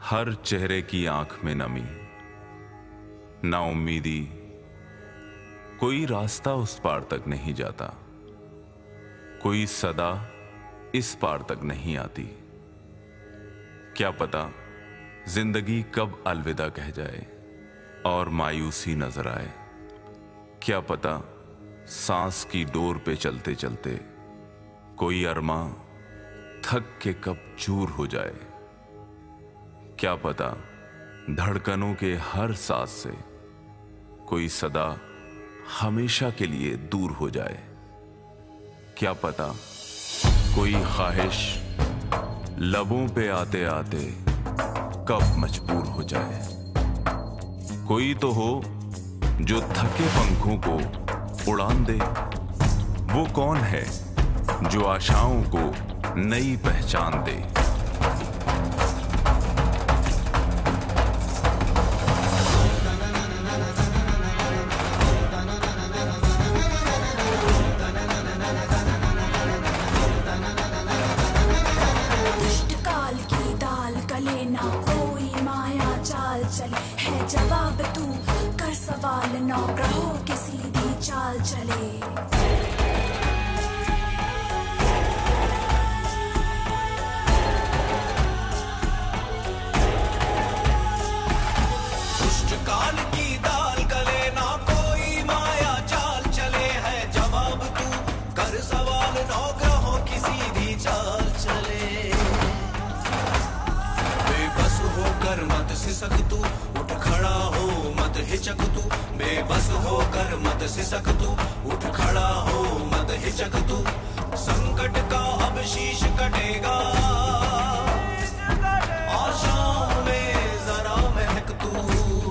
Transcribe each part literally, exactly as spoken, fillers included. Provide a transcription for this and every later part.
हर चेहरे की आंख में नमी, ना उम्मीदी, कोई रास्ता उस पार तक नहीं जाता, कोई सदा इस पार तक नहीं आती। क्या पता जिंदगी कब अलविदा कह जाए और मायूसी नजर आए। क्या पता सांस की डोर पे चलते चलते कोई अरमा थक के कब चूर हो जाए। क्या पता धड़कनों के हर सांस से कोई सदा हमेशा के लिए दूर हो जाए। क्या पता कोई ख्वाहिश लबों पे आते आते कब मजबूर हो जाए। कोई तो हो जो थके पंखों को उड़ान दे। वो कौन है जो आशाओं को नई पहचान दे। है जवाब तू कर सवाल, नौग्रहों की सीधी चाल चले। दुष्टकाल की दाल गले, ना कोई माया चाल चले। है जवाब तू कर सवाल, नौग्रहों की सीधी चाल चले। बेबस होकर मत सिसक तू, उठ खड़ा हो मत हिचक तू। बेबस होकर मत सिसक तू, उठ खड़ा हो मत हिचक तू। संकट का अब शीश कटेगा, आशाओं में जरा महक तू।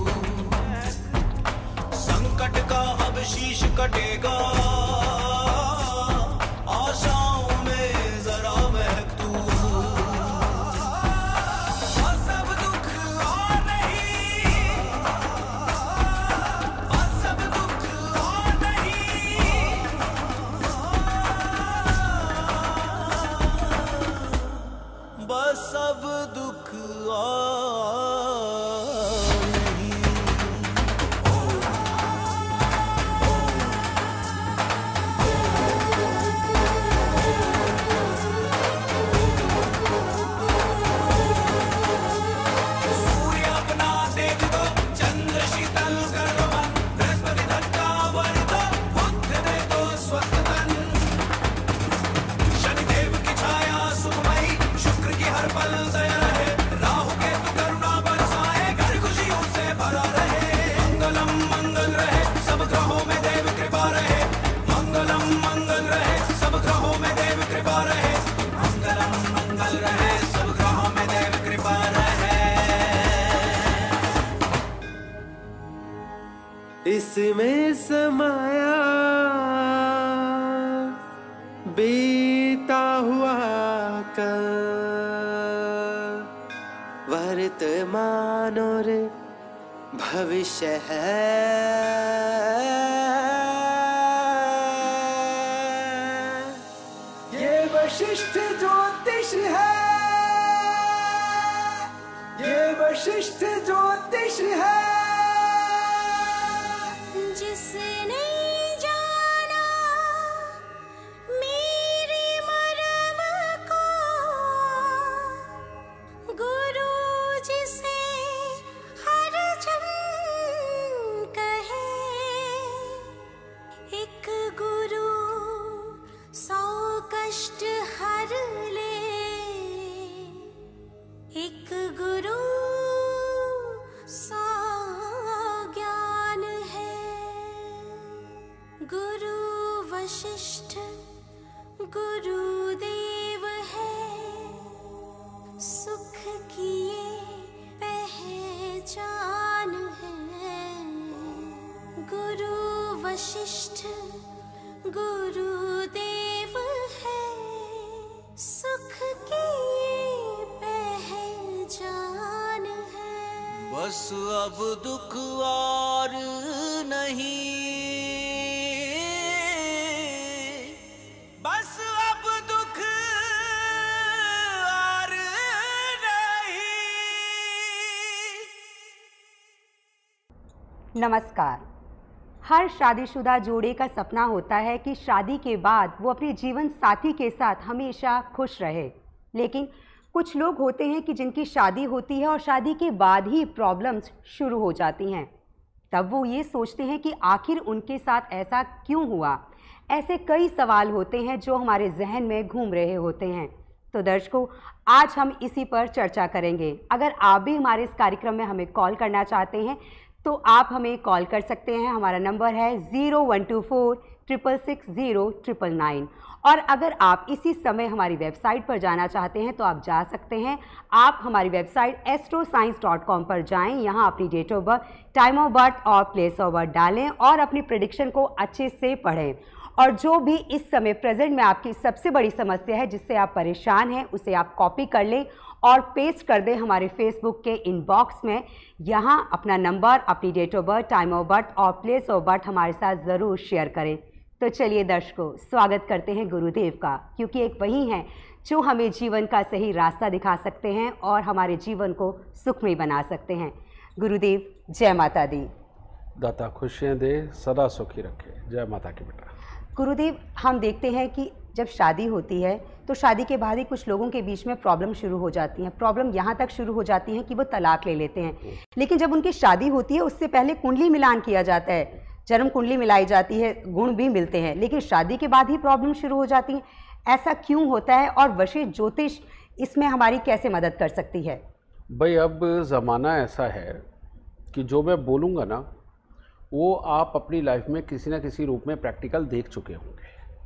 संकट का अब शीश कटेगा, आशाओं में जरा महक तू। बस अब दुख इसमें समाया बीता हुआ कल, वर्तमान और भविष्य है। ये वशिष्ठ ज्योतिष है, ये वशिष्ठ ज्योतिष है। जिसने जाना मेरे मर्म को, गुरु जिसे हर जन कहे। एक गुरु सौ कष्ट हर ले, एक गुरु सौ ज्ञान है। गुरु वशिष्ठ गुरुदेव है, सुख की ये पहचान है। गुरु वशिष्ठ गुरुदेव है, सुख की ये पहचान है। बस अब दुख और नहीं, बस अब दुख और नहीं। नमस्कार। हर शादीशुदा जोड़े का सपना होता है कि शादी के बाद वो अपने जीवन साथी के साथ हमेशा खुश रहे, लेकिन कुछ लोग होते हैं कि जिनकी शादी होती है और शादी के बाद ही प्रॉब्लम्स शुरू हो जाती हैं। तब वो ये सोचते हैं कि आखिर उनके साथ ऐसा क्यों हुआ। ऐसे कई सवाल होते हैं जो हमारे जहन में घूम रहे होते हैं। तो दर्शकों, आज हम इसी पर चर्चा करेंगे। अगर आप भी हमारे इस कार्यक्रम में हमें कॉल करना चाहते हैं तो आप हमें कॉल कर सकते हैं। हमारा नंबर है zero one two four triple six zero triple nine. और अगर आप इसी समय हमारी वेबसाइट पर जाना चाहते हैं तो आप जा सकते हैं। आप हमारी website astro science dot com पर जाएं। यहाँ अपनी date of birth, time of birth और प्लेस ऑफ बर्थ डालें और अपनी प्रेडिक्शन को अच्छे से पढ़ें। और जो भी इस समय प्रेजेंट में आपकी सबसे बड़ी समस्या है, जिससे आप परेशान हैं, उसे आप कॉपी कर लें और पेस्ट कर दें हमारे फेसबुक के इनबॉक्स में। यहाँ अपना नंबर, अपनी date of birth, time of birth और प्लेस ऑफ बर्थ हमारे साथ ज़रूर शेयर करें। तो चलिए दर्शकों, स्वागत करते हैं गुरुदेव का, क्योंकि एक वही हैं जो हमें जीवन का सही रास्ता दिखा सकते हैं और हमारे जीवन को सुखमय बना सकते हैं। गुरुदेव, जय माता दी। दाता खुशियाँ दे, सदा सुखी रखे। जय माता की बेटा। गुरुदेव, हम देखते हैं कि जब शादी होती है तो शादी के बाद ही कुछ लोगों के बीच में प्रॉब्लम शुरू हो जाती हैं। प्रॉब्लम यहाँ तक शुरू हो जाती है कि वो तलाक ले लेते हैं। लेकिन जब उनकी शादी होती है उससे पहले कुंडली मिलान किया जाता है, जन्म कुंडली मिलाई जाती है, गुण भी मिलते हैं, लेकिन शादी के बाद ही प्रॉब्लम शुरू हो जाती है। ऐसा क्यों होता है और वशिष्ठ ज्योतिष इसमें हमारी कैसे मदद कर सकती है? भाई, अब ज़माना ऐसा है कि जो मैं बोलूँगा ना वो आप अपनी लाइफ में किसी ना किसी रूप में प्रैक्टिकल देख चुके होंगे।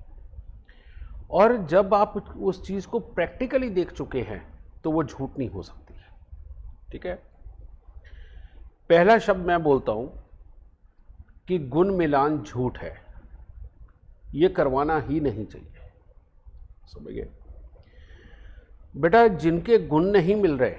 और जब आप उस चीज़ को प्रैक्टिकली देख चुके हैं तो वो झूठ नहीं हो सकती। ठीक है, पहला शब्द मैं बोलता हूँ कि गुण मिलान झूठ है, ये करवाना ही नहीं चाहिए। समझ गए बेटा? जिनके गुण नहीं मिल रहे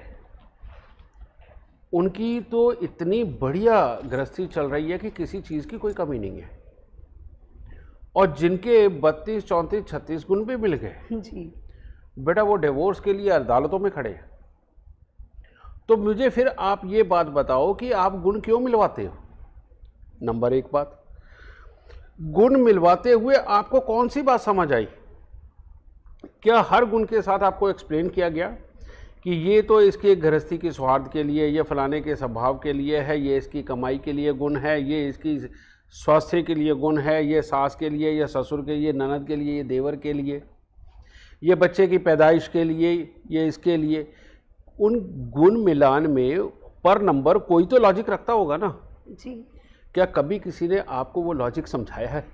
उनकी तो इतनी बढ़िया गृहस्थी चल रही है कि किसी चीज़ की कोई कमी नहीं है। और जिनके बत्तीस चौंतीस छत्तीस गुण भी मिल गए जी बेटा, वो डिवोर्स के लिए अदालतों में खड़े हैं। तो मुझे फिर आप ये बात बताओ कि आप गुण क्यों मिलवाते हो? नंबर एक बात, गुण मिलवाते हुए आपको कौन सी बात समझ आई? क्या हर गुण के साथ आपको एक्सप्लेन किया गया कि ये तो इसके गृहस्थी की सौहार्द के लिए, ये फलाने के स्वभाव के लिए है, ये इसकी कमाई के लिए गुण है, ये इसकी स्वास्थ्य के लिए गुण है, ये सास के लिए, ये ससुर के लिए, ननद के लिए, ये देवर के लिए, ये बच्चे की पैदाइश के लिए, ये इसके लिए? उन गुण मिलान में पर नंबर कोई तो लॉजिक रखता होगा ना जी। क्या कभी किसी ने आपको वो लॉजिक समझाया है?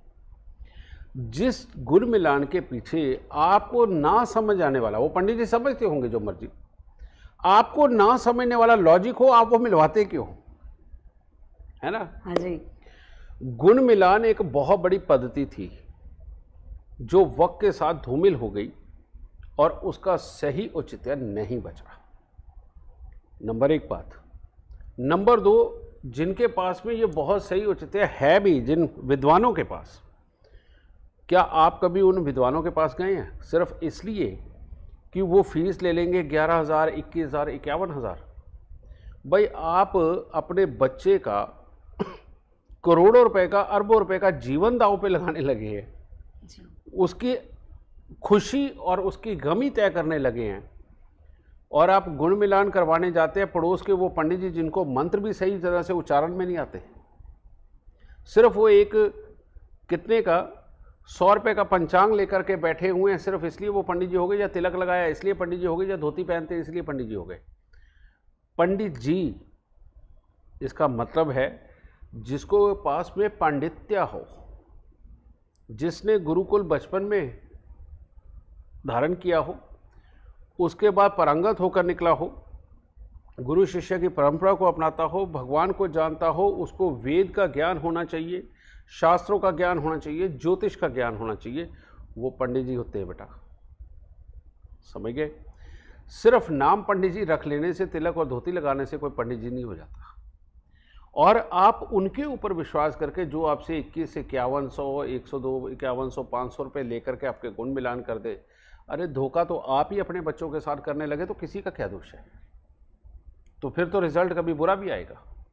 जिस गुण मिलान के पीछे आपको ना समझ आने वाला, वो पंडित जी समझते होंगे जो मर्जी, आपको ना समझने वाला लॉजिक हो, आप वो मिलवाते क्यों? है ना? हाँ जी। गुण मिलान एक बहुत बड़ी पद्धति थी जो वक्त के साथ धूमिल हो गई और उसका सही औचित्य नहीं बचा। नंबर एक बात। नंबर दो, जिनके पास में ये बहुत सही औचित्य है भी, जिन विद्वानों के पास, क्या आप कभी उन विद्वानों के पास गए हैं सिर्फ इसलिए कि वो फीस ले लेंगे ग्यारह हज़ार, इक्कीस हज़ार, इक्यावन हज़ार? भाई, आप अपने बच्चे का करोड़ों रुपए का, अरबों रुपए का जीवन दांव पे लगाने लगे हैं, उसकी खुशी और उसकी गमी तय करने लगे हैं, और आप गुण मिलान करवाने जाते हैं पड़ोस के वो पंडित जी जिनको मंत्र भी सही तरह से उच्चारण में नहीं आते। सिर्फ वो एक कितने का सौ रुपये का पंचांग लेकर के बैठे हुए हैं, सिर्फ इसलिए वो पंडित जी हो गए, या तिलक लगाया इसलिए पंडित जी हो गए, या धोती पहनते हैं इसलिए पंडित जी हो गए। पंडित जी इसका मतलब है जिसको पास में पांडित्य हो, जिसने गुरुकुल बचपन में धारण किया हो, उसके बाद परंगत होकर निकला हो, गुरु शिष्य की परंपरा को अपनाता हो, भगवान को जानता हो, उसको वेद का ज्ञान होना चाहिए, शास्त्रों का ज्ञान होना चाहिए, ज्योतिष का ज्ञान होना चाहिए, वो पंडित जी होते हैं बेटा। समझ गए? सिर्फ नाम पंडित जी रख लेने से, तिलक और धोती लगाने से कोई पंडित जी नहीं हो जाता। और आप उनके ऊपर विश्वास करके जो आपसे इक्कीस इक्यावन सौ एक सौ दो इक्यावन सौ पाँच सौ रुपये लेकर के आपके गुण मिलान कर दे, अरे धोखा तो आप ही अपने बच्चों के साथ करने लगे तो किसी का क्या दोष है? तो फिर तो रिजल्ट कभी बुरा भी आएगा।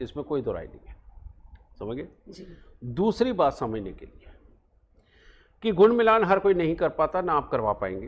इसमें कोई दो राय नहीं है, समझिए। जी। दूसरी बात समझने के लिए कि गुण मिलान हर कोई नहीं कर पाता, ना आप करवा पाएंगे।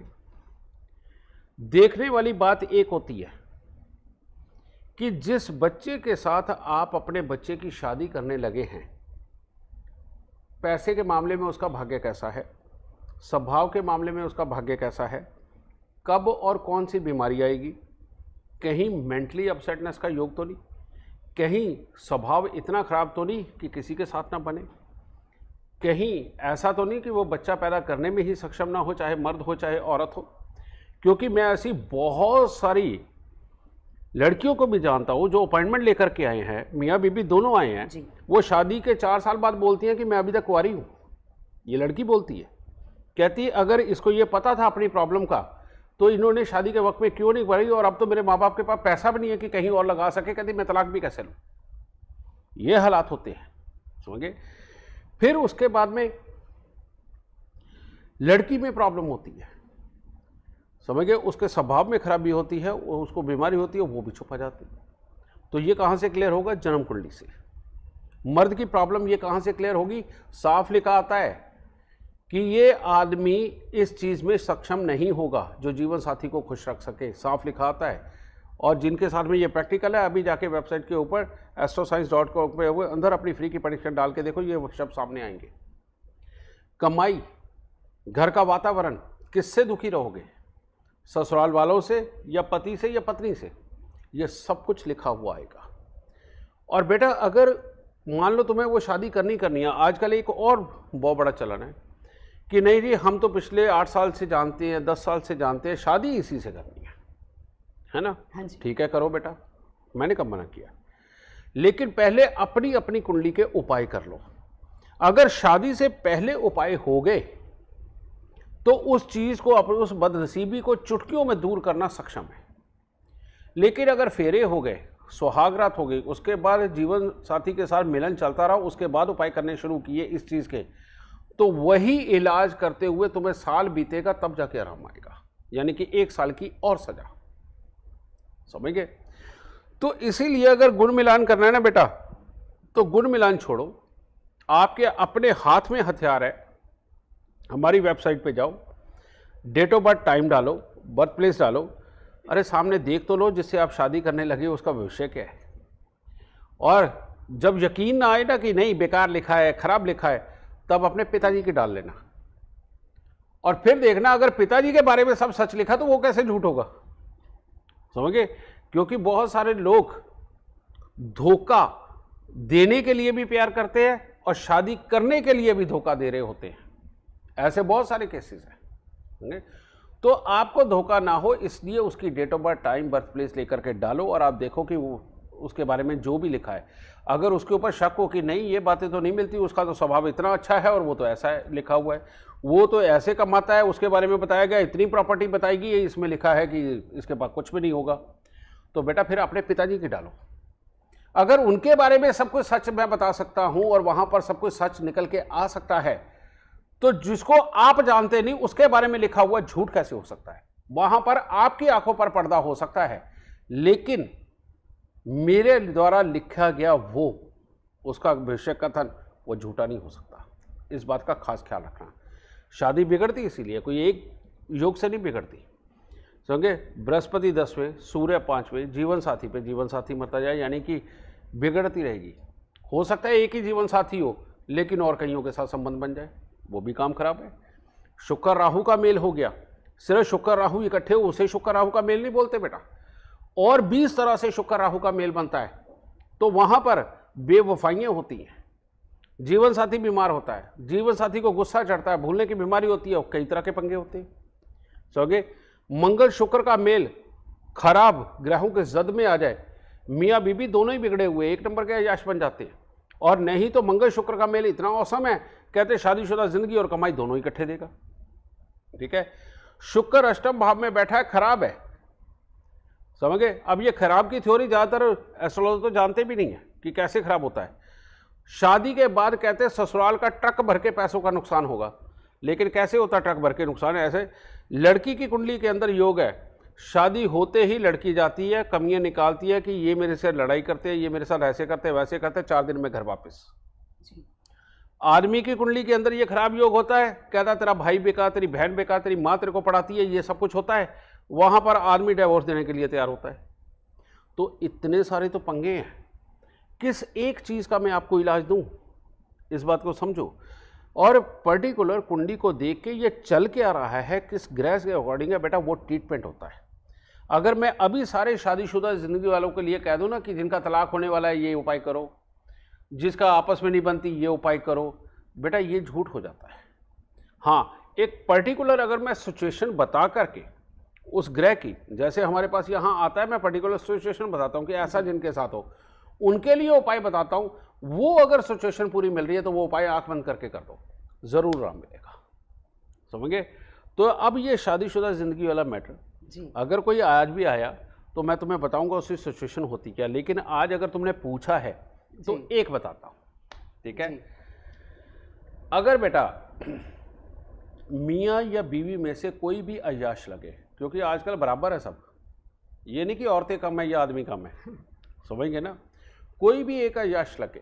देखने वाली बात एक होती है कि जिस बच्चे के साथ आप अपने बच्चे की शादी करने लगे हैं, पैसे के मामले में उसका भाग्य कैसा है, स्वभाव के मामले में उसका भाग्य कैसा है, कब और कौन सी बीमारी आएगी, कहीं मेंटली अपसेटनेस का योग तो नहीं, कहीं स्वभाव इतना खराब तो नहीं कि किसी के साथ ना बने, कहीं ऐसा तो नहीं कि वो बच्चा पैदा करने में ही सक्षम ना हो, चाहे मर्द हो चाहे औरत हो। क्योंकि मैं ऐसी बहुत सारी लड़कियों को भी जानता हूँ जो अपॉइंटमेंट लेकर के आए हैं, मियाँ बीबी दोनों आए हैं, वो शादी के चार साल बाद बोलती हैं कि मैं अभी तक कुंवारी हूँ। ये लड़की बोलती है, कहती है अगर इसको ये पता था अपनी प्रॉब्लम का तो इन्होंने शादी के वक्त में क्यों नहीं करी, और अब तो मेरे माँ बाप के पास पैसा भी नहीं है कि कहीं और लगा सके, कहती मैं तलाक भी कैसे लूँ। ये हालात होते हैं, समझे। फिर उसके बाद में लड़की में प्रॉब्लम होती है, समझिए, उसके स्वभाव में खराबी होती है, उसको बीमारी होती है, वो भी छुपा जाती है। तो ये कहाँ से क्लियर होगा? जन्म कुंडली से। मर्द की प्रॉब्लम ये कहाँ से क्लियर होगी? साफ लिखा आता है कि ये आदमी इस चीज़ में सक्षम नहीं होगा जो जीवन साथी को खुश रख सके, साफ लिखा आता है। और जिनके साथ में ये प्रैक्टिकल है, अभी जाके वेबसाइट के ऊपर एस्ट्रोसाइंस डॉट कॉम पे अंदर अपनी फ्री की परीक्षण डाल के देखो, ये शब्द सामने आएंगे। कमाई, घर का वातावरण, किससे दुखी रहोगे, ससुराल वालों से या पति से या पत्नी से, ये सब कुछ लिखा हुआ आएगा। और बेटा अगर मान लो तुम्हें वो शादी करनी करनी है, आजकल एक और बहुत बड़ा चलन है कि नहीं जी हम तो पिछले आठ साल से जानते हैं, दस साल से जानते हैं, शादी इसी से करनी है, है ना? हाँ जी। ठीक है, करो बेटा, मैंने कब मना किया। लेकिन पहले अपनी अपनी कुंडली के उपाय कर लो। अगर शादी से पहले उपाय हो गए तो उस चीज को, अपनी उस बदनसीबी को चुटकियों में दूर करना सक्षम है। लेकिन अगर फेरे हो गए, सुहागरात हो गई, उसके बाद जीवन साथी के साथ मिलन चलता रहा, उसके बाद उपाय करने शुरू किए इस चीज के, तो वही इलाज करते हुए तुम्हें साल बीतेगा, तब जाके आराम आएगा। यानी कि एक साल की और सजा, समझ गए? तो इसीलिए अगर गुण मिलान करना है ना बेटा, तो गुण मिलान छोड़ो, आपके अपने हाथ में हथियार है। हमारी वेबसाइट पे जाओ, डेट ऑफ बर्थ टाइम डालो, बर्थ प्लेस डालो, अरे सामने देख तो लो जिससे आप शादी करने लगे उसका भविष्य क्या है। और जब यकीन ना आए ना कि नहीं बेकार लिखा है, खराब लिखा है, तब अपने पिताजी की डाल लेना। और फिर देखना अगर पिताजी के बारे में सब सच लिखा तो वो कैसे झूठ होगा, समझे? क्योंकि बहुत सारे लोग धोखा देने के लिए भी प्यार करते हैं और शादी करने के लिए भी धोखा दे रहे होते हैं। ऐसे बहुत सारे केसेस हैं। तो आपको धोखा ना हो इसलिए उसकी date of birth time birth place लेकर के डालो, और आप देखो कि वो उसके बारे में जो भी लिखा है, अगर उसके ऊपर शक हो कि नहीं ये बातें तो नहीं मिलती, उसका तो स्वभाव इतना अच्छा है और वो तो ऐसा है लिखा हुआ है, वो तो ऐसे कमाता है, उसके बारे में बताया गया इतनी प्रॉपर्टी बताएगी, ये इसमें लिखा है कि इसके पास कुछ भी नहीं होगा, तो बेटा फिर अपने पिताजी की डालो। अगर उनके बारे में सब कुछ सच मैं बता सकता हूँ और वहाँ पर सब कुछ सच निकल के आ सकता है, तो जिसको आप जानते नहीं उसके बारे में लिखा हुआ झूठ कैसे हो सकता है? वहां पर आपकी आंखों पर पर्दा हो सकता है, लेकिन मेरे द्वारा लिखा गया वो उसका भविष्य कथन वो झूठा नहीं हो सकता। इस बात का खास ख्याल रखना। शादी बिगड़ती इसीलिए, कोई एक योग से नहीं बिगड़ती, समझे? बृहस्पति दसवें, सूर्य पांचवें, जीवन साथी पे जीवन साथी मरता जाए, यानी कि बिगड़ती रहेगी। हो सकता है एक ही जीवन साथी हो लेकिन और कईयों के साथ संबंध बन जाए, वो भी काम खराब है। शुक्र राहु का मेल हो गया, सिर्फ शुक्र राहु इकट्ठे हो उसे शुक्र राहु का मेल नहीं बोलते बेटा, और बीस तरह से शुक्र राहु का मेल बनता है, तो वहां पर बेवफाइयां होती हैं। जीवन साथी बीमार होता है, जीवन साथी को गुस्सा चढ़ता है, भूलने की बीमारी होती है, और कई तरह के पंगे होते हैं, समझे? मंगल शुक्र का मेल खराब ग्रहों के जद में आ जाए, मियाँ बीबी दोनों ही बिगड़े हुए एक नंबर के यश बन जाते हैं। और नहीं तो मंगल शुक्र का मेल इतना औसम है, कहते शादीशुदा जिंदगी और कमाई दोनों इकट्ठे देगा, ठीक है? शुक्र अष्टम भाव में बैठा है, खराब है, समझ गए? अब ये खराब की थ्योरी ज्यादातर एस्ट्रोलॉजर तो जानते भी नहीं है कि कैसे खराब होता है। शादी के बाद कहते हैं ससुराल का ट्रक भर के पैसों का नुकसान होगा, लेकिन कैसे होता है ट्रक भर के नुकसान? ऐसे लड़की की कुंडली के अंदर योग है, शादी होते ही लड़की जाती है, कमियां निकालती है कि ये मेरे से लड़ाई करते हैं, ये मेरे साथ ऐसे करते हैं, वैसे करते हैं, चार दिन में घर वापस। आदमी की कुंडली के अंदर ये खराब योग होता है, कहता तेरा भाई बेकार, तेरी बहन बेकार, तेरी माँ तेरे को पढ़ाती है, ये सब कुछ होता है, वहां पर आदमी डिवोर्स देने के लिए तैयार होता है। तो इतने सारे तो पंगे हैं, किस एक चीज का मैं आपको इलाज दूं, इस बात को समझो। और पर्टिकुलर कुंडली को देख के ये चल के आ रहा है किस ग्रह के अकॉर्डिंग है बेटा, वो ट्रीटमेंट होता है। अगर मैं अभी सारे शादीशुदा जिंदगी वालों के लिए कह दूं ना कि जिनका तलाक होने वाला है ये उपाय करो, जिसका आपस में नहीं बनती ये उपाय करो, बेटा ये झूठ हो जाता है। हाँ, एक पर्टिकुलर अगर मैं सिचुएशन बता करके उस ग्रह की, जैसे हमारे पास यहाँ आता है, मैं पर्टिकुलर सिचुएशन बताता हूँ कि ऐसा जिनके साथ हो, उनके लिए उपाय बताता हूँ। वो अगर सिचुएशन पूरी मिल रही है तो वो उपाय आंख बंद करके कर दो, जरूर आराम मिलेगा। समझे? तो अब ये शादीशुदा जिंदगी वाला मैटर जी, अगर कोई आज भी आया तो मैं तुम्हें बताऊंगा उसकी सिचुएशन होती क्या, लेकिन आज अगर तुमने पूछा है तो एक बताता हूं, ठीक है? अगर बेटा मियाँ या बीवी में से कोई भी अय्याश लगे, क्योंकि आजकल बराबर है सब, ये नहीं कि औरतें कम है या आदमी कम है, समझेंगे ना? कोई भी एक अय्याश लगे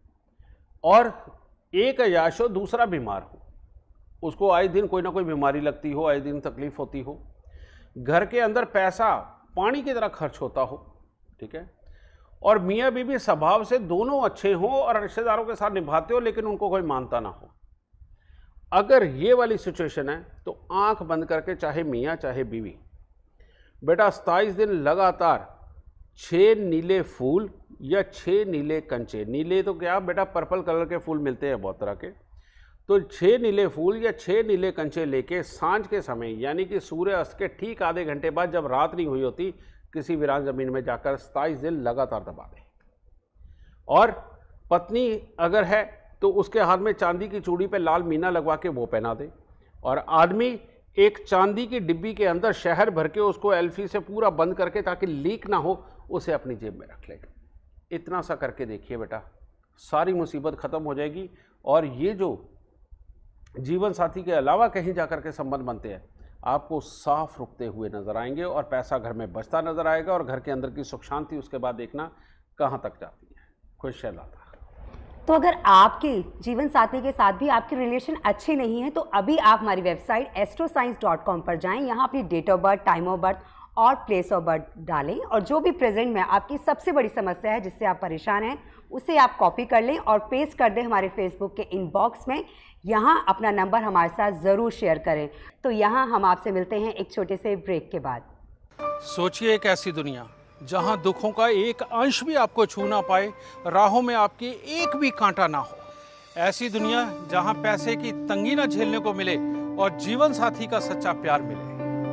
और एक अय्याश हो, दूसरा बीमार हो, उसको आए दिन कोई ना कोई बीमारी लगती हो, आए दिन तकलीफ होती हो, घर के अंदर पैसा पानी की तरह खर्च होता हो, ठीक है, और मियाँ बीवी स्वभाव से दोनों अच्छे हों और रिश्तेदारों के साथ निभाते हो लेकिन उनको कोई मानता ना हो, अगर ये वाली सिचुएशन है तो आंख बंद करके चाहे मियाँ चाहे बीवी बेटा सताईस दिन लगातार छः नीले फूल या छः नीले कंचे, नीले तो क्या बेटा पर्पल कलर के फूल मिलते हैं बहुत तरह के, तो छः नीले फूल या छः नीले कंचे लेके सांझ के समय यानी कि सूर्य अस्त के ठीक आधे घंटे बाद जब रात नहीं हुई होती, किसी वीरान ज़मीन में जाकर सताईस दिन लगातार दबा दें। और पत्नी अगर है तो उसके हाथ में चांदी की चूड़ी पे लाल मीना लगवा के वो पहना दे, और आदमी एक चांदी की डिब्बी के अंदर शहर भर के उसको एल्फी से पूरा बंद करके ताकि लीक ना हो, उसे अपनी जेब में रख ले। इतना सा करके देखिए बेटा, सारी मुसीबत ख़त्म हो जाएगी। और ये जो जीवन साथी के अलावा कहीं जाकर के संबंध बनते हैं आपको साफ रुकते हुए नजर आएंगे और पैसा घर में बचता नजर आएगा, और घर के अंदर की सुख शांति उसके बाद देखना कहाँ तक जाती है। खुश रहता। तो अगर आपके जीवन साथी के साथ भी आपके रिलेशन अच्छे नहीं हैं तो अभी आप हमारी website astro science dot com पर जाएं, यहाँ अपनी date of birth, time of birth और प्लेस ऑफ बर्थ डालें, और जो भी प्रेजेंट में आपकी सबसे बड़ी समस्या है जिससे आप परेशान हैं उसे आप कॉपी कर लें और पेस्ट कर दें हमारे फेसबुक के इनबॉक्स में। यहाँ अपना नंबर हमारे साथ ज़रूर शेयर करें। तो यहाँ हम आपसे मिलते हैं एक छोटे से ब्रेक के बाद। सोचिए एक ऐसी दुनिया जहाँ दुखों का एक अंश भी आपको छू ना पाए, राहों में आपकी एक भी कांटा ना हो। ऐसी दुनिया जहाँ पैसे की तंगी ना झेलने को मिले और जीवन साथी का सच्चा प्यार मिले।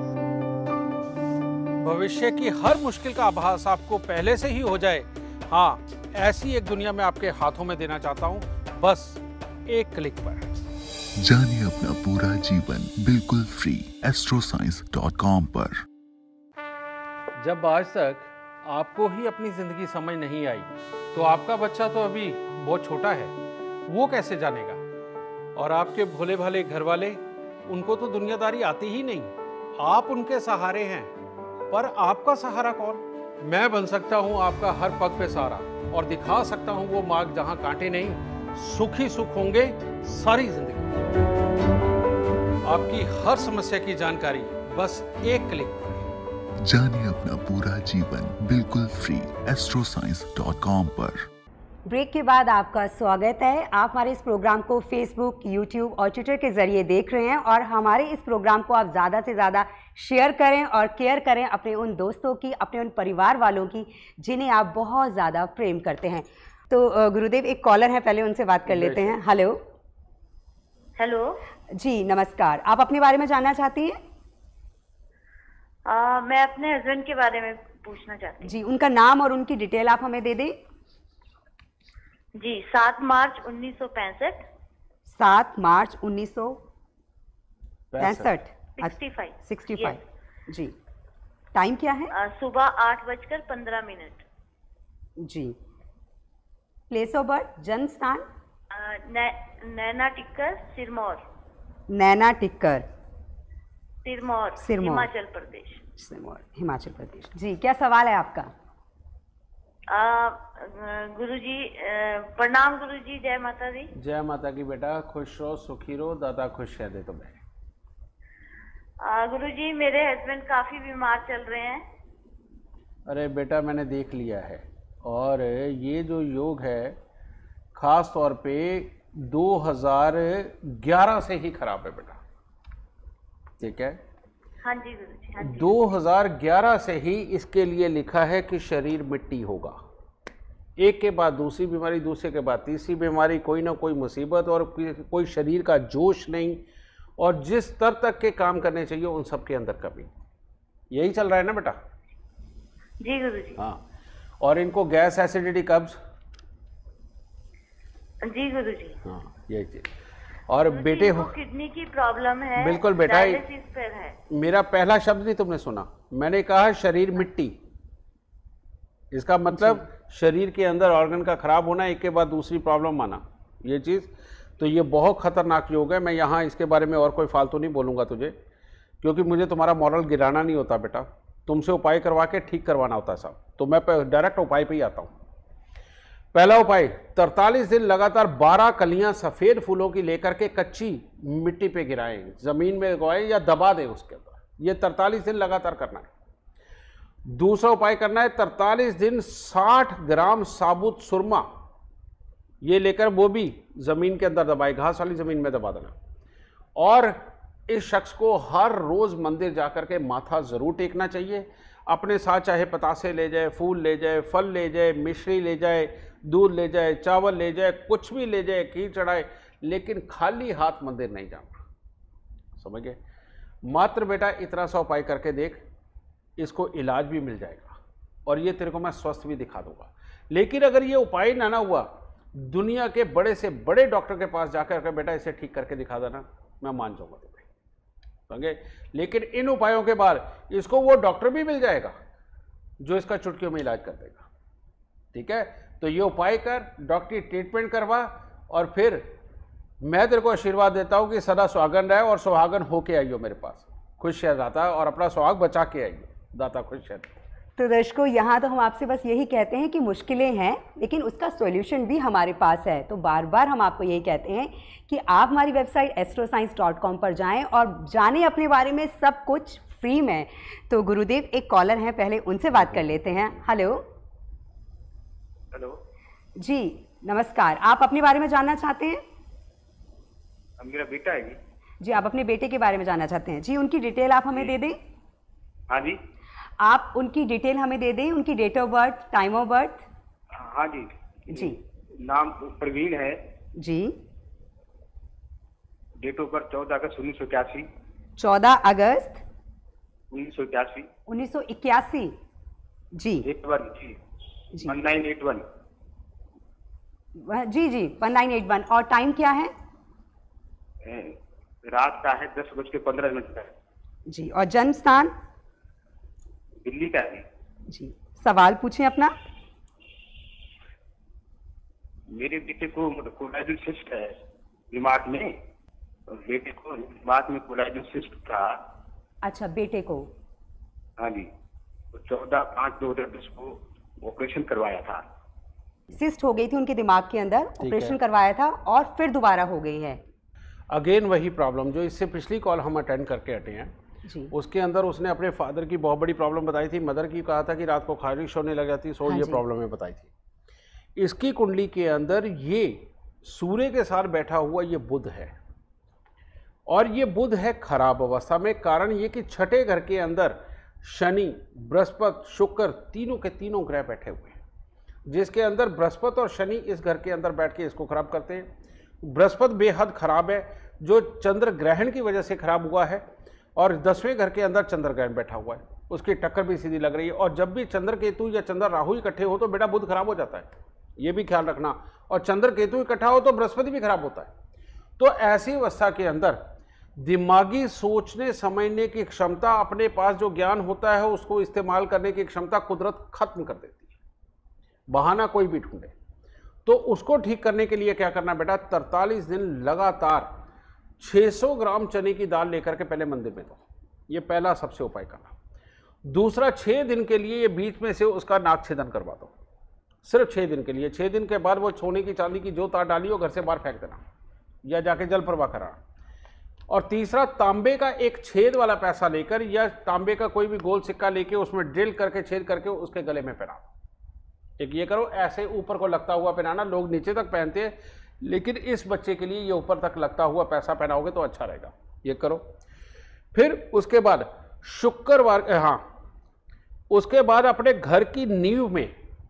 भविष्य की हर मुश्किल का आभास आपको पहले से ही हो जाए। हाँ, ऐसी एक दुनिया मैं आपके हाथों में देना चाहता हूँ, बस एक क्लिक पर। जानिए अपना पूरा जीवन बिल्कुल free astro science dot com पर। जब आज तक आपको ही अपनी जिंदगी समझ नहीं आई तो आपका बच्चा तो अभी बहुत छोटा है, वो कैसे जानेगा? और आपके भोले भाले घर वाले, उनको तो दुनियादारी आती ही नहीं। आप उनके सहारे हैं, पर आपका सहारा कौन? मैं बन सकता हूँ आपका हर पग पे सहारा और दिखा सकता हूँ वो मार्ग जहाँ कांटे नहीं, सुख ही सुख होंगे सारी जिंदगी। आपकी हर समस्या की जानकारी बस एक क्लिक पर। जानिए अपना पूरा जीवन बिल्कुल free astro science dot com पर। ब्रेक के बाद आपका स्वागत है। आप हमारे इस प्रोग्राम को फेसबुक, यूट्यूब और ट्विटर के जरिए देख रहे हैं, और हमारे इस प्रोग्राम को आप ज़्यादा से ज़्यादा शेयर करें और केयर करें अपने उन दोस्तों की, अपने उन परिवार वालों की जिन्हें आप बहुत ज़्यादा प्रेम करते हैं। तो गुरुदेव, एक कॉलर है, पहले उनसे बात कर लेते हैं। हेलो। हेलो जी नमस्कार, आप अपने बारे में जानना चाहती हैं? आ, मैं अपने हस्बैंड के बारे में पूछना चाहती हूँ। जी, उनका नाम और उनकी डिटेल आप हमें दे दें। जी, सात मार्च उन्नीस सौ पैंसठ। सात मार्च उन्नीस सौ पैंसठ। Sixty five. Sixty five. जी, टाइम क्या है? आ, सुबह आठ बजकर पंद्रह मिनट। जी, प्लेस ऑफ बर्थ, जन्म स्थान? नै, नैना टिक्कर, सिरमौर। नैना टिक्कर। सिरमौर, सिरमौर। हिमाचल प्रदेश। सिरमौर, हिमाचल प्रदेश। जी, क्या सवाल है आपका? आ, गुरुजी, अ, प्रणाम गुरुजी, जय माता दी। जय माता की बेटा, खुश रहो, सुखी रहो, दादा खुश रह दे तुम्हें। आ, गुरुजी, मेरे हस्बैंड काफी बीमार चल रहे हैं। अरे बेटा, मैंने देख लिया है, और ये जो योग है खास तौर पे दो हज़ार ग्यारह से ही खराब है बेटा, ठीक है? हाँ जी गुरुजी, हाँ जी। दो हज़ार ग्यारह से ही इसके लिए लिखा है कि शरीर मिट्टी होगा। एक के बाद दूसरी बीमारी, दूसरे के बाद तीसरी बीमारी, कोई ना कोई मुसीबत, और कोई शरीर का जोश नहीं, और जिस स्तर तक के काम करने चाहिए उन सब के अंदर कमी। यही चल रहा है ना बेटा? जी गुरुजी। हाँ, और इनको गैस, एसिडिटी, कब्ज। जी गुरुजी। हाँ, यही चीज। और गुरुजी, बेटे हो, किडनी की प्रॉब्लम है। बिल्कुल बेटा, डायलिसिस पर है। मेरा पहला शब्द नहीं तुमने सुना, मैंने कहा शरीर मिट्टी। इसका मतलब शरीर के अंदर ऑर्गन का खराब होना, एक के बाद दूसरी प्रॉब्लम आना, ये चीज़। तो ये बहुत खतरनाक योग है। मैं यहाँ इसके बारे में और कोई फालतू नहीं बोलूँगा तुझे, क्योंकि मुझे तुम्हारा मॉरल गिराना नहीं होता बेटा, तुमसे उपाय करवा के ठीक करवाना होता है साहब। तो मैं डायरेक्ट उपाय पे ही आता हूँ। पहला उपाय, तरतालीस दिन लगातार बारह कलियां सफ़ेद फूलों की लेकर के कच्ची मिट्टी पे गिराएं, ज़मीन में उगाएं या दबा दें उसके अंदर। ये तरतालीस दिन लगातार करना है। दूसरा उपाय करना है, तरतालीस दिन साठ ग्राम साबुत सुरमा ये लेकर वो भी ज़मीन के अंदर दबाए, घास वाली ज़मीन में दबा देना। और इस शख्स को हर रोज़ मंदिर जाकर के माथा ज़रूर टेकना चाहिए। अपने साथ चाहे पतासे ले जाए, फूल ले जाए, फल ले जाए, मिश्री ले जाए, दूध ले जाए, चावल ले जाए, कुछ भी ले जाए, खीर चढ़ाए, लेकिन खाली हाथ मंदिर नहीं जाना। समझ गए? मात्र बेटा इतना सा उपाय करके देख, इसको इलाज भी मिल जाएगा और ये तेरे को मैं स्वस्थ भी दिखा दूंगा। लेकिन अगर ये उपाय ना ना हुआ, दुनिया के बड़े से बड़े डॉक्टर के पास जाकर के बेटा इसे ठीक करके दिखा देना, मैं मान जाऊंगा तुम्हें। समझे? लेकिन इन उपायों के बाद इसको वो डॉक्टर भी मिल जाएगा जो इसका चुटकियों में इलाज कर देगा। ठीक है? तो ये उपाय कर, डॉक्टरी ट्रीटमेंट करवा, और फिर मैं तेरे को आशीर्वाद देता हूं कि सदा सुहागन रहे और सुहागन होके आइयो मेरे पास। खुश है दाता, और अपना सुहाग बचा के आइयो दाता, खुश है। तो दर्शकों, यहाँ तो हम आपसे बस यही कहते हैं कि मुश्किलें हैं, लेकिन उसका सॉल्यूशन भी हमारे पास है। तो बार बार हम आपको यही कहते हैं कि आप हमारी website astro science dot com पर जाएं और जानें अपने बारे में सब कुछ फ्री में। तो गुरुदेव, एक कॉलर हैं, पहले उनसे बात कर लेते हैं। हेलो। हेलो जी नमस्कार, आप अपने बारे में जानना चाहते हैं? मेरा बेटा है जी। जी, आप अपने बेटे के बारे में जानना चाहते हैं। जी, उनकी डिटेल आप हमें दे दें। हाँ जी। आप उनकी डिटेल हमें दे दें, उनकी date of birth, time of birth. हाँ जी जी। नाम प्रवीण है जी। डेट ऑफ बर्थ चौदह अगस्त उन्नीस सौ इक्यासी। चौदह अगस्त उन्नीस सौ इक्यासी। उन्नीस सौ इक्यासी। जी एट वन जी वन नाइन एट वन। जी जी वन नाइन एट वन। और टाइम क्या है? रात का है दस बज के पंद्रह मिनट का। जी। और जन्म स्थान? दिल्ली का है जी। सवाल पूछें अपना। मेरे बेटे को कोलाइडल सिस्ट है दिमाग में, और बेटे को दिमाग में कोलाइडल सिस्ट था। अच्छा, बेटे को? हाँ जी। चौदह पाँच दो हजार दस को ऑपरेशन करवाया था। सिस्ट हो गई थी उनके दिमाग के अंदर, ऑपरेशन करवाया था और फिर दोबारा हो गई है। अगेन वही प्रॉब्लम जो इससे पिछली कॉल हम अटेंड करके हटे हैं जी। उसके अंदर उसने अपने फादर की बहुत बड़ी प्रॉब्लम बताई थी, मदर की कहा था कि रात को खारिश होने लग जाती, सो हाँ ये जी। प्रॉब्लम है बताई थी। इसकी कुंडली के अंदर ये सूर्य के साथ बैठा हुआ ये बुध है, और ये बुध है खराब अवस्था में। कारण ये कि छठे घर के अंदर शनि, बृहस्पति, शुक्र तीनों के तीनों ग्रह बैठे हुए हैं, जिसके अंदर बृहस्पति और शनि इस घर के अंदर बैठ के इसको खराब करते हैं। बृहस्पति बेहद खराब है, जो चंद्र ग्रहण की वजह से खराब हुआ है, और दसवें घर के अंदर चंद्र ग्रहण बैठा हुआ है, उसकी टक्कर भी सीधी लग रही है। और जब भी चंद्र केतु या चंद्र राहु इकट्ठे हो तो बेटा बुध खराब हो जाता है, ये भी ख्याल रखना। और चंद्र केतु इकट्ठा हो तो बृहस्पति भी खराब होता है। तो ऐसी अवस्था के अंदर दिमागी सोचने समझने की क्षमता, अपने पास जो ज्ञान होता है उसको इस्तेमाल करने की क्षमता कुदरत खत्म कर देती है, बहाना कोई भी ढूंढे। तो उसको ठीक करने के लिए क्या करना बेटा, तरतालीस दिन लगातार छह सौ ग्राम चने की दाल लेकर के पहले मंदिर में दो, ये पहला सबसे उपाय करना। दूसरा, छः दिन के लिए ये बीच में से उसका नाक छेदन करवा दो, सिर्फ छः दिन के लिए। छः दिन के बाद वो सोने की चांदी की जो तार डाली हो घर से बाहर फेंक देना या जाके जल प्रवाह कराना। और तीसरा, तांबे का एक छेद वाला पैसा लेकर या तांबे का कोई भी गोल सिक्का लेके उसमें ड्रिल करके छेद करके उसके गले में पहना दो। एक ये करो, ऐसे ऊपर को लगता हुआ पहनाना, लोग नीचे तक पहनते हैं लेकिन इस बच्चे के लिए ये ऊपर तक लगता हुआ पैसा पहनाओगे तो अच्छा रहेगा, ये करो। फिर उसके बाद शुक्रवार, हाँ उसके बाद अपने घर की नींव में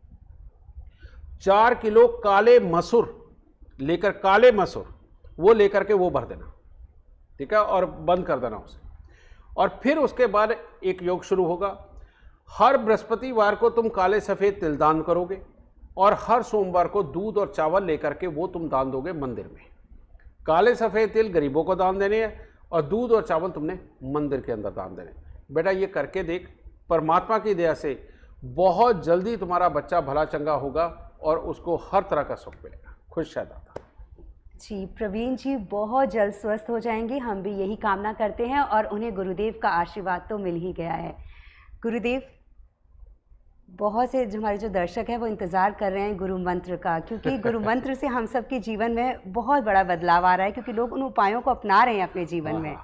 चार किलो काले मसूर लेकर, काले मसूर वो लेकर के वो भर देना, ठीक है, और बंद कर देना उसे। और फिर उसके बाद एक योग शुरू होगा। हर बृहस्पतिवार को तुम काले सफ़ेद तिल दान करोगे और हर सोमवार को दूध और चावल लेकर के वो तुम दान दोगे मंदिर में। काले सफ़ेद तिल गरीबों को दान देने हैं और दूध और चावल तुमने मंदिर के अंदर दान देने। बेटा ये करके देख, परमात्मा की दया से बहुत जल्दी तुम्हारा बच्चा भला चंगा होगा और उसको हर तरह का सुख मिलेगा। खुश है दाता। जी प्रवीण जी बहुत जल्द स्वस्थ हो जाएंगे, हम भी यही कामना करते हैं और उन्हें गुरुदेव का आशीर्वाद तो मिल ही गया है। गुरुदेव, बहुत से जो हमारे जो दर्शक हैं वो इंतज़ार कर रहे हैं गुरु मंत्र का, क्योंकि गुरु मंत्र से हम सब के जीवन में बहुत बड़ा बदलाव आ रहा है, क्योंकि लोग उन उपायों को अपना रहे हैं अपने जीवन में।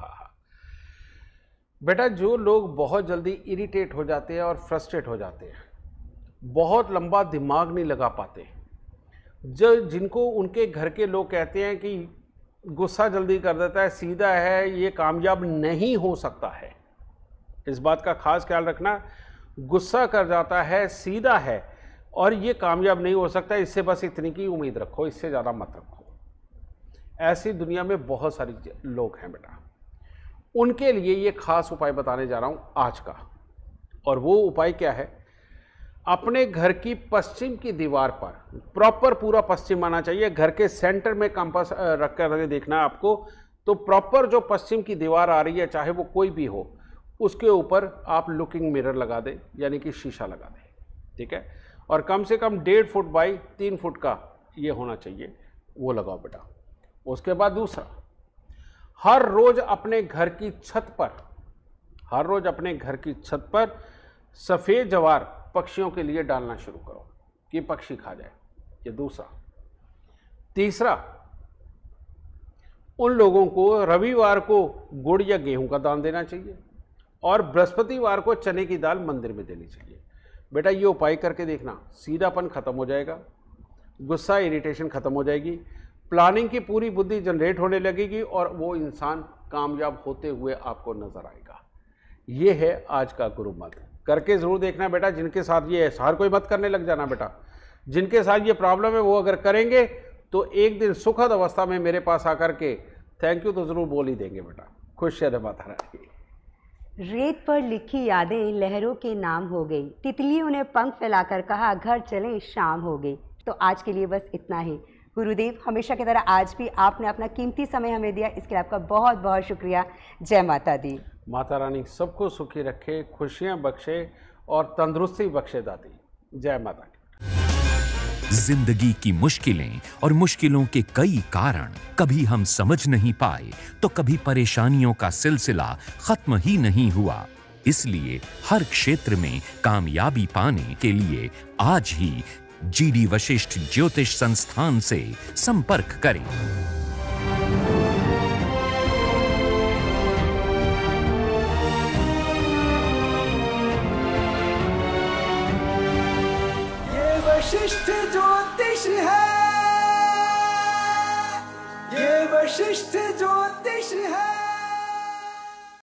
बेटा जो लोग बहुत जल्दी इरिटेट हो जाते हैं और फ्रस्ट्रेट हो जाते हैं, बहुत लंबा दिमाग नहीं लगा पाते, जो जिनको उनके घर के लोग कहते हैं कि गुस्सा जल्दी कर देता है, सीधा है, ये कामयाब नहीं हो सकता है, इस बात का खास ख्याल रखना। गुस्सा कर जाता है, सीधा है और ये कामयाब नहीं हो सकता, इससे बस इतनी की उम्मीद रखो, इससे ज़्यादा मत रखो। ऐसी दुनिया में बहुत सारी लोग हैं बेटा, उनके लिए ये खास उपाय बताने जा रहा हूँ आज का। और वो उपाय क्या है, अपने घर की पश्चिम की दीवार पर, प्रॉपर पूरा पश्चिम आना चाहिए, घर के सेंटर में कंपास रख कर देखना है आपको, तो प्रॉपर जो पश्चिम की दीवार आ रही है चाहे वो कोई भी हो, उसके ऊपर आप लुकिंग मिरर लगा दें, यानी कि शीशा लगा दें, ठीक है। और कम से कम डेढ़ फुट बाई तीन फुट का ये होना चाहिए, वो लगाओ बेटा। उसके बाद दूसरा, हर रोज अपने घर की छत पर, हर रोज अपने घर की छत पर सफ़ेद जवार पक्षियों के लिए डालना शुरू करो कि पक्षी खा जाए, ये दूसरा। तीसरा, उन लोगों को रविवार को गुड़ या गेहूं का दान देना चाहिए और बृहस्पतिवार को चने की दाल मंदिर में देनी चाहिए। बेटा ये उपाय करके देखना, सीधापन खत्म हो जाएगा, गुस्सा इरिटेशन खत्म हो जाएगी, प्लानिंग की पूरी बुद्धि जनरेट होने लगेगी और वो इंसान कामयाब होते हुए आपको नजर आएगा। ये है आज का गुरु मंत्र, करके ज़रूर देखना बेटा। जिनके साथ ये है, हर कोई मत करने लग जाना बेटा, जिनके साथ ये प्रॉब्लम है वो अगर करेंगे तो एक दिन सुखद अवस्था में मेरे पास आकर के थैंक यू तो ज़रूर बोल ही देंगे बेटा। खुश है माता रानी। रेत पर लिखी यादें लहरों के नाम हो गई, तितलियों ने पंख फैलाकर कहा घर चले शाम हो गई। तो आज के लिए बस इतना ही। गुरुदेव, हमेशा की तरह आज भी आपने अपना कीमती समय हमें दिया, इसके लिए आपका बहुत बहुत शुक्रिया। जय माता दी। माता रानी सबको सुखी रखे, खुशियां बख्शे और तंदुरुस्ती बख्शे दादी। जय माता की। जिंदगी की मुश्किलें और मुश्किलों के कई कारण कभी हम समझ नहीं पाए तो कभी परेशानियों का सिलसिला खत्म ही नहीं हुआ। इसलिए हर क्षेत्र में कामयाबी पाने के लिए आज ही जीडी वशिष्ठ ज्योतिष संस्थान से संपर्क करें। वशिष्ठ ज्योतिष है, ये वशिष्ठ ज्योतिष है।